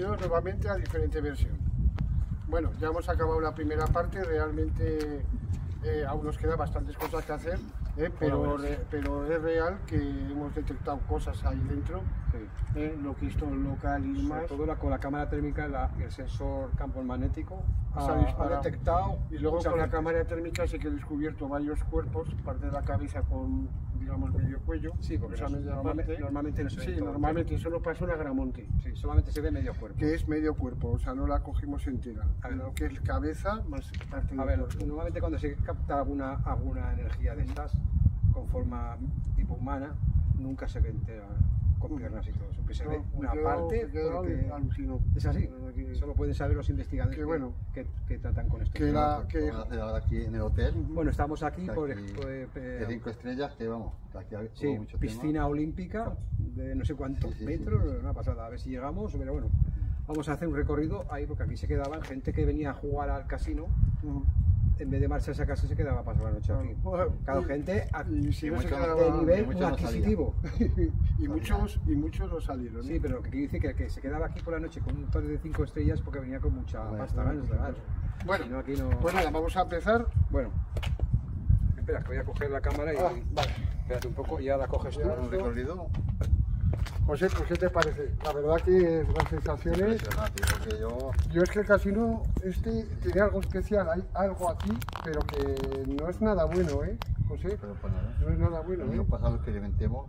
bienvenidos nuevamente a diferente versión. Bueno, ya hemos acabado la primera parte, realmente aún nos quedan bastantes cosas que hacer, pero es real que hemos detectado cosas ahí dentro, lo que esto local y más. Sobre todo con la cámara térmica, el sensor campo magnético ha detectado. Y luego con la cámara térmica sí que he descubierto varios cuerpos, parte de la cabeza con, digamos, medio cuello. Sí, porque normalmente no se ve. Sí, normalmente solo pasa una Gramonte. Sí, solamente se ve medio cuerpo. Que es medio cuerpo, o sea, no la cogimos entera. A ver, que es cabeza más parte del cuerpo. Normalmente cuando se capta alguna energía de estas con forma tipo humana, nunca se ve entera con piernas y todo. Siempre se ve una parte. Es así. Eso lo pueden saber los investigadores que tratan con esto. ¿Qué vamos a hacer ahora aquí en el hotel? Bueno, estamos aquí de 5 estrellas, que vamos, que aquí hay mucho piscina tema olímpica de no sé cuántos metros, una pasada, a ver si llegamos, pero bueno, vamos a hacer un recorrido ahí porque aquí se quedaban gente que venía a jugar al casino. En vez de marcharse a casa se quedaba a pasar la noche aquí. Cada gente de nivel muy adquisitivo. y muchos no salieron. Sí, pero lo que dice que se quedaba aquí por la noche con un hotel de 5 estrellas porque venía con mucha pasta ganas de dar. Bueno, si no, aquí no... pues nada, vamos a empezar. Bueno, espera, que voy a coger la cámara y vale. Espérate un poco y ya la coges tú. Un recorrido. José, pues ¿qué te parece? La verdad que las sensaciones... Porque yo es que el casino tiene algo especial, hay algo aquí, pero que no es nada bueno, José? Pero pues nada. No es nada bueno, El año pasado que experimentemos.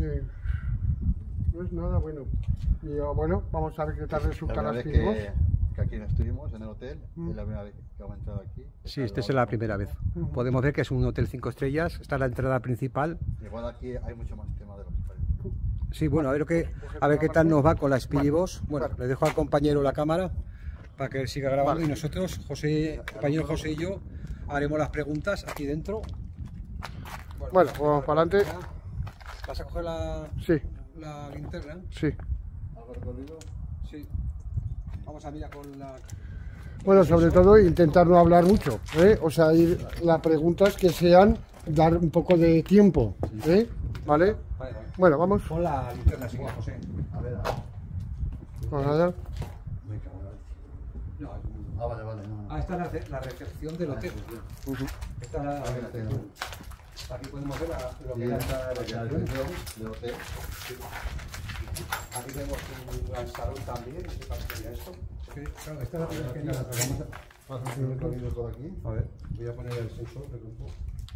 No es nada bueno. Y bueno, vamos a ver qué tal resulta las pibos. Que aquí no estuvimos en el hotel, es la primera vez que hemos entrado aquí. Sí, esta es la primera vez. Podemos ver que es un hotel 5 estrellas, está la entrada principal. Igual aquí hay mucho más tema de lo que parece. Sí, bueno, a ver qué tal nos va con la Spiribos. Bueno, le dejo al compañero la cámara para que él siga grabando y nosotros, el compañero José y yo, haremos las preguntas aquí dentro. Bueno, vamos para adelante. ¿Vas a coger la linterna? Sí. ¿Algo recorrido? Sí. Vamos a mirar con la... Bueno, sobre todo intentar no hablar mucho, o sea, las preguntas que sean, dar un poco de tiempo, ¿vale? Vale. Bueno, vamos. Pon la linterna si quieres, José. A ver. Vamos allá. Vale. No. Esta es la recepción del hotel. Esta es la recepción. Aquí podemos ver lo que es la entrada de la recepción del hotel. Aquí tenemos un gran salón también, no sé qué sería esto. Claro, esta es la primera que entra. Vamos a hacer un recorrido por aquí. A ver, voy a poner el sensor de grupo.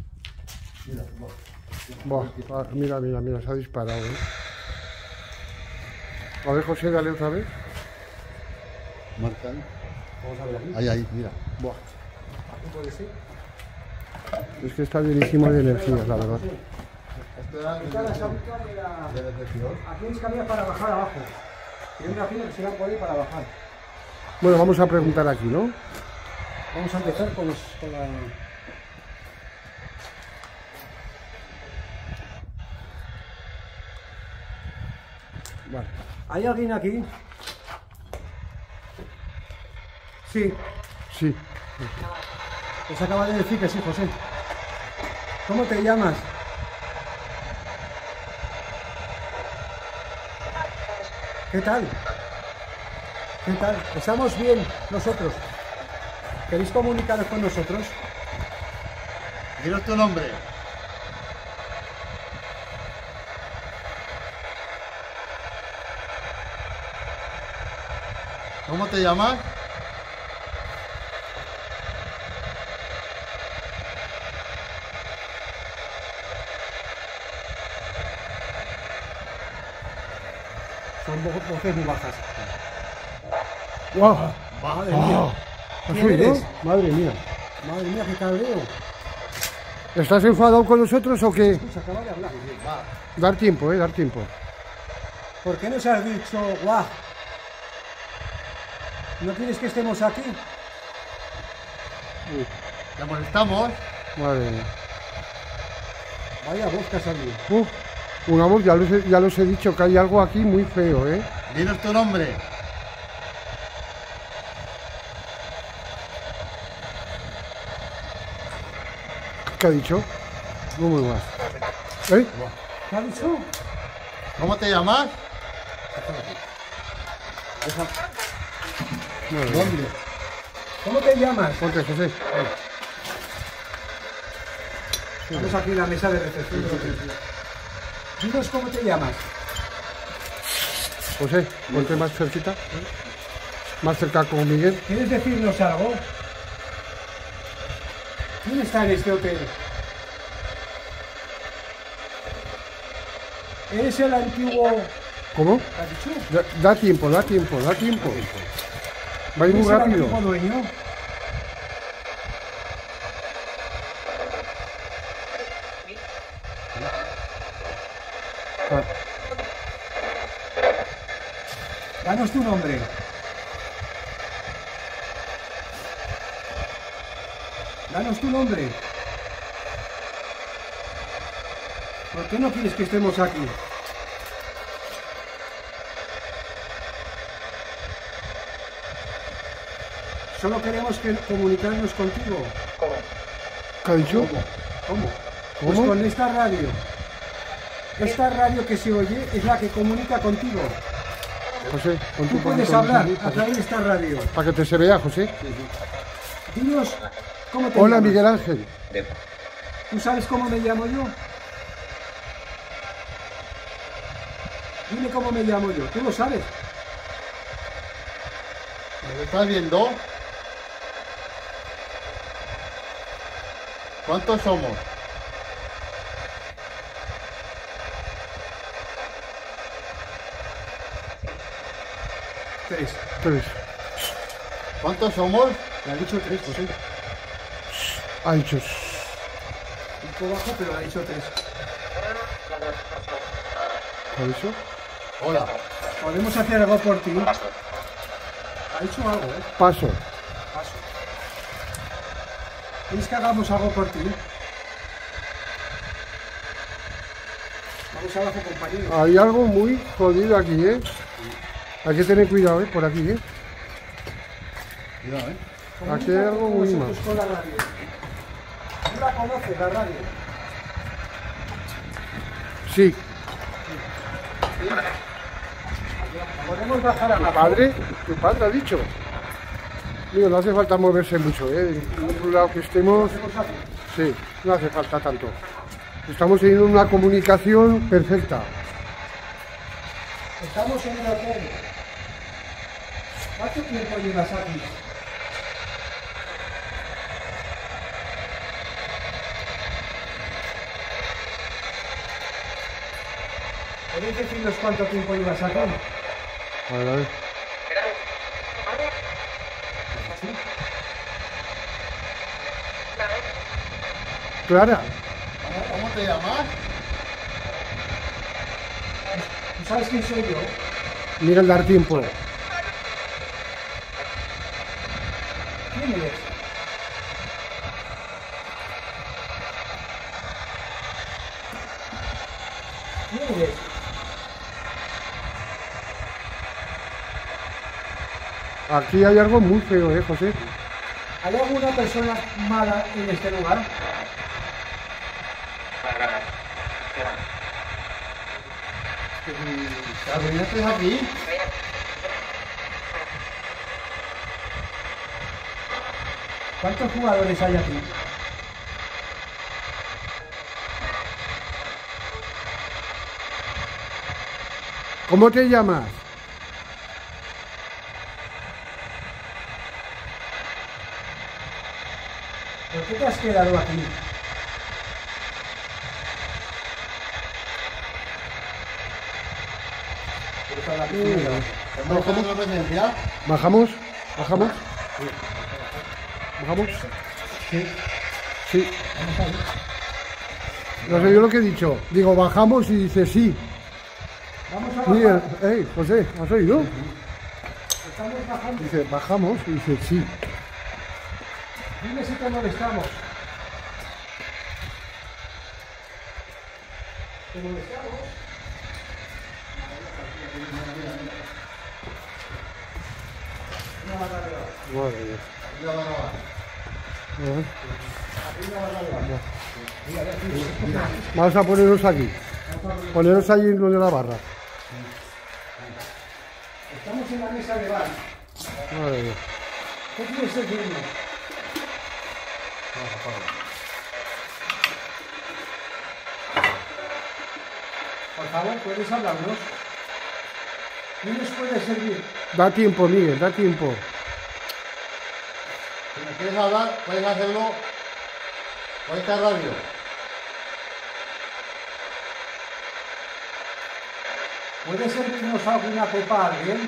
Mira, se ha disparado, A ver, José, dale otra vez. Marcan. Vamos a ver aquí. Ahí, mira. Buah. Aquí puede ser. Es que está llenísimo de energías, la verdad. Esto era de recepción. Aquí hay escaleras para bajar abajo. Y me imagino que será por ahí para bajar. Bueno, vamos a preguntar aquí, ¿no? Vamos a empezar con la... Vale. ¿Hay alguien aquí? Sí. Sí. Pues acaba de decir que sí, José. ¿Cómo te llamas? ¿Qué tal? ¿Qué tal? Estamos bien nosotros. ¿Queréis comunicaros con nosotros? Dinos tu nombre. ¿Cómo te llamas? Son voces muy bajas. ¡Wow! Madre mía. ¿Quién eres? Madre mía. Madre mía, qué cabreo. ¿Estás enfadado con nosotros o qué? Se acaba de hablar. Dar tiempo, dar tiempo. ¿Por qué nos has dicho guau? ¿No quieres que estemos aquí? ¿Te molestamos? Madre mía. Vaya voz que ha salido. Una voz, ya los he dicho que hay algo aquí muy feo, Dinos tu nombre. ¿Qué ha dicho? No muy más. ¿Qué ha dicho? ¿Cómo te llamas? ¿Dónde? ¿Cómo te llamas? Ponte, José. Estamos aquí en la mesa de recepción. Dinos cómo te llamas. José, ponte más cerquita. Más cerca con Miguel. ¿Quieres decirnos algo? ¿Quién está en este hotel? ¿Eres el antiguo... ¿Cómo? ¿Has dicho? Da tiempo, da tiempo, da tiempo. Va a ir muy ¿Eres el rápido. antiguo dueño? Ah, Danos tu nombre. Danos tu nombre. ¿Por qué no quieres que estemos aquí? Solo queremos comunicarnos contigo. ¿Qué ha dicho? ¿Cómo? ¿Cómo? Pues con esta radio. Esta radio que se oye es la que comunica contigo. José, ponte Tú un puedes poquito hablar aquí, a través de esta radio. para que te se vea, José. Dinos cómo te Hola, llamas. Miguel Ángel. ¿Tú sabes cómo me llamo yo? Dime cómo me llamo yo. ¿Tú lo sabes? ¿Me estás viendo? ¿Cuántos somos? Tres. 3. ¿Cuántos somos? Le ha dicho tres, José. Ha dicho. Un poco bajo, pero le ha dicho tres. ¿Ha dicho? Hola. Podemos hacer algo por ti. Ha dicho algo, ¿eh? Paso. Paso. ¿Quieres que hagamos algo por ti? Vamos abajo, compañero. Hay algo muy jodido aquí, ¿eh? Hay que tener cuidado, ¿eh? Por aquí, ¿eh? Cuidado, Aquí hay algo muy mal. Nosotros con la radio. ¿Tú la conoces, la radio? Sí. Podemos bajar a la Tu padre ha dicho. Digo, no hace falta moverse mucho, ¿eh? En un lado que estemos, sí, no hace falta tanto. Estamos teniendo una comunicación perfecta. Estamos en el hotel. ¿Cuánto tiempo llevas aquí? ¿Podéis decirnos cuánto tiempo llevas aquí? A ver. Clara, ¿Cómo te llamas? ¿Tú sabes quién soy yo? mira el dar tiempo. ¿Quién eres? ¿Quién eres? Aquí hay algo muy feo, ¿eh, José? ¿Hay alguna persona mala en este lugar? ¿Estás aquí? ¿Cuántos jugadores hay aquí? ¿Cómo te llamas? ¿Por qué te has quedado aquí? ¿Estamos haciendo presencia? ¿Bajamos? ¿Bajamos? ¿Bajamos? Sí. Sí. Vamos a ver. No sé yo lo que he dicho. Digo, bajamos y dice sí. Vamos a Mira, bajar. José, ¿has oído? Estamos bajando. Dice, bajamos y dice sí. Dime si te molestamos. ¿Te molestamos? Madre mía. Vamos a ponernos aquí. Poneros ahí en lo de la barra. Estamos en la mesa de bar. Madre mía. ¿Qué quieres decirme? Por favor, ¿puedes hablarnos? ¿Quién nos puede servir? Da tiempo, Miguel, da tiempo. Si me quieres hablar, puedes hacerlo por esta radio. ¿Puede servirnos alguna copa a alguien?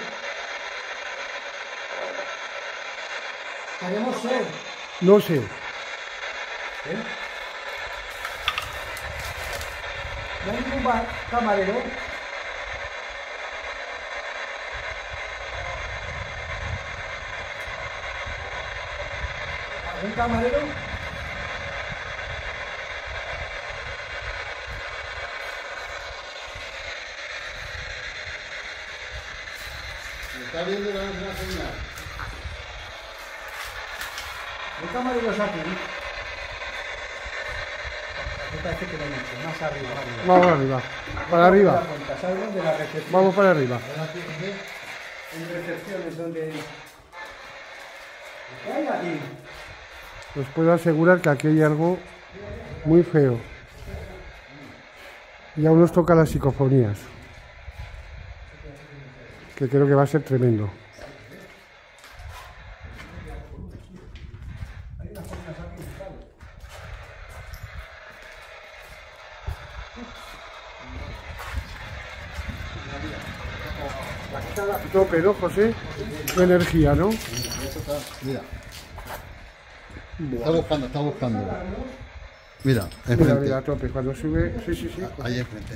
Queremos ser. No sé. ¿Eh? ¿No hay ningún camarero? ¿Algún camarero? Me está viendo una señal. ¿Hay camareros aquí? Me parece que lo he dicho, más arriba. Vamos arriba. Para arriba. ¿Sabes dónde la recepción? Vamos para arriba. En recepciones donde... ¿Qué hay aquí? Os puedo asegurar que aquí hay algo muy feo. Y aún nos toca las psicofonías. Que creo que va a ser tremendo. Tope, ¿no, José? De energía, ¿no? Mira. Está buscando. Mira, Mira, enfrente. mira, a tope. Cuando sube... Sí, sí, sí. Ahí enfrente,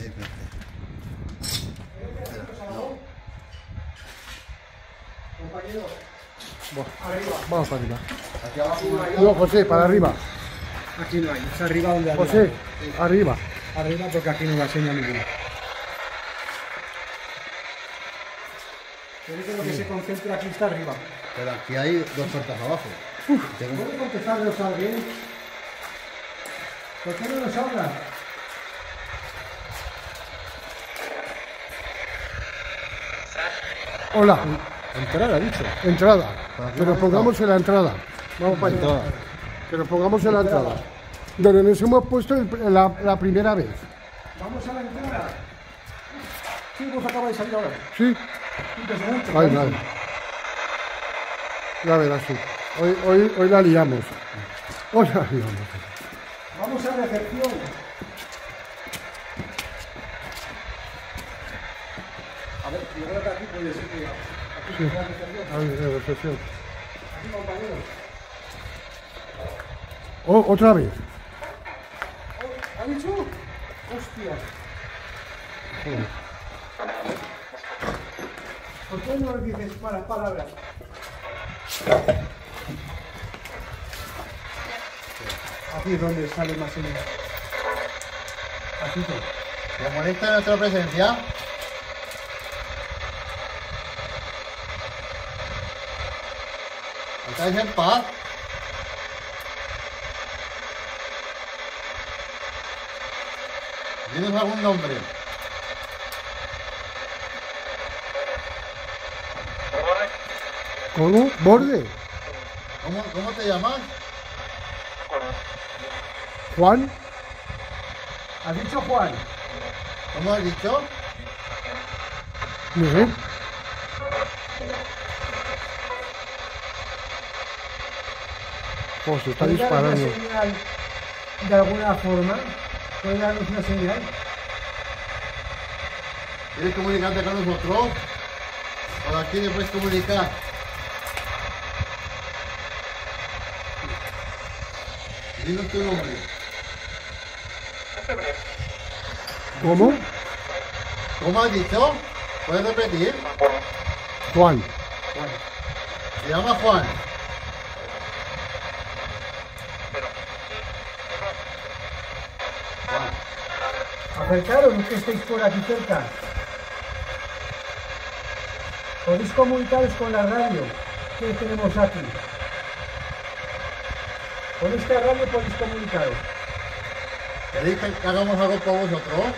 Vamos para arriba. Aquí abajo. No, José, para arriba. Aquí no hay, es arriba donde arriba. José, arriba. Arriba porque aquí no la enseña ninguna. Creo que lo que se concentra aquí está arriba. Pero aquí hay dos puertas abajo. ¿Puede contestarnos a alguien? ¿Por qué no nos habla? Hola, Entrar, ha dicho. entrada. Que nos pongamos en la entrada. Vamos para allá. Entrada. Que nos pongamos en la entrada. Donde nos hemos puesto la primera vez. Vamos a la entrada. Sí, vos acaba de salir ahora. ¿Sí? Impresionante. Ay, madre. Ya verás, sí. Hoy la liamos. Hoy la liamos. Vamos a recepción. A ver, yo creo que aquí puede ser que... Aquí Sí. está la recepción. A ver, recepción. Aquí, compañeros. Oh, otra vez. ¿Ha dicho? Hostias. Joder. ¿Por qué no dices malas palabras? Aquí es donde sale más señal. Así que. ¿Te molesta nuestra presencia? ¿Estáis en paz? ¿Tienes algún nombre? ¿Cómo? ¿Borde? ¿Cómo te llamas? ¿Juan? ¿Ha dicho Juan? ¿Cómo has dicho? Miguel. Oh, se está ¿Puede dar una disparando. señal de alguna forma? ¿Puede darnos una señal? ¿Quieres comunicarte con nosotros? ¿O aquí te puedes comunicar? Dinos tu nombre. ¿Cómo? ¿Cómo has dicho? ¿Puedes repetir? Juan. Se llama Juan. Acercaros, que estáis por aquí cerca. Podéis comunicaros con la radio que tenemos aquí. Con esta radio podéis comunicaros. ¿Queréis que hagamos algo por vosotros?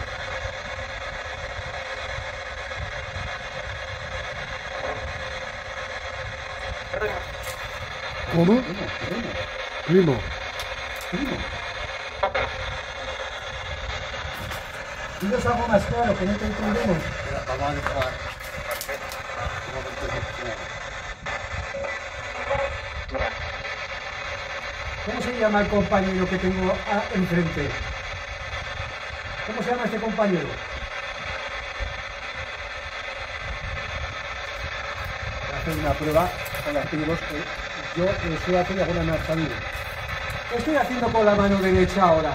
¿Cómo? Primo. Dinos algo más claro, que no te entendemos. Vamos a dejar. ¿Cómo se llama el compañero que tengo enfrente? ¿Cómo se llama este compañero? Voy a hacer una prueba con las pinos que yo estoy haciendo alguna me ha salido. ¿Qué estoy haciendo con la mano derecha ahora?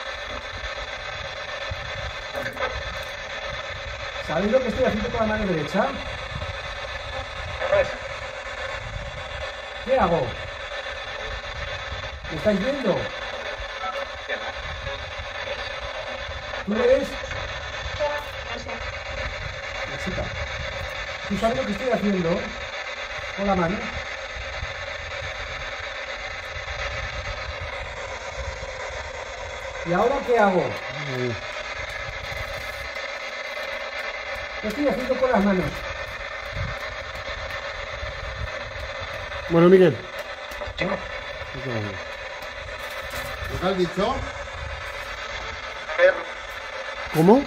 ¿Sabéis lo que estoy haciendo con la mano derecha? ¿Qué hago? ¿Me estáis viendo? ¿Tú eres? La chica. ¿Tú sabes lo que estoy haciendo con la mano? ¿Y ahora qué hago? ¿Qué estoy haciendo con las manos? Bueno, Miguel. ¿Lo que has dicho? ¿Cómo?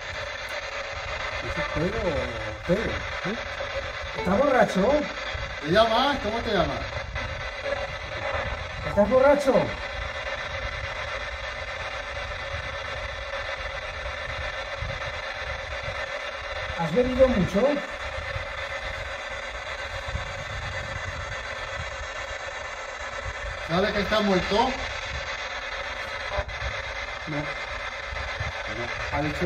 Pedro. ¿Estás borracho? ¿Te llamas? ¿Cómo te llamas? ¿Estás borracho? ¿Has bebido mucho? ¿Sabes que está muerto? No. Ha dicho...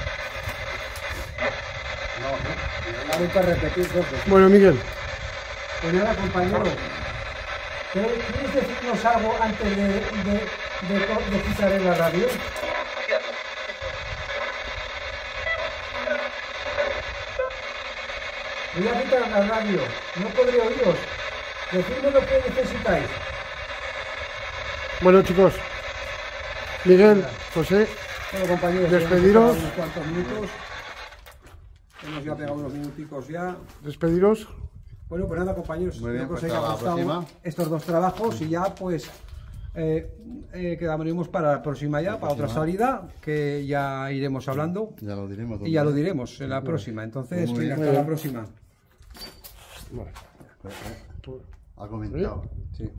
Ha vuelto a repetir dos veces. Bueno, Miguel. Pues nada, compañero. ¿Quieres decirnos algo antes de quitar en la radio? Voy a quitar la radio. No podré oíros. Decidme lo que necesitáis. Bueno, chicos. Miguel, José, Bueno, compañeros, despediros. unos cuantos minutos. Hemos ya pegado unos minuticos ya. Despediros. Bueno, pues nada, compañeros, Muy bien, espero que os pues haya hasta la gustado próxima. estos dos trabajos y ya pues quedaremos para la próxima ya, para otra salida, que ya iremos hablando Ya lo diremos. y ya lo diremos en la próxima. Entonces, Muy bien. hasta la próxima. Ha comentado. Sí.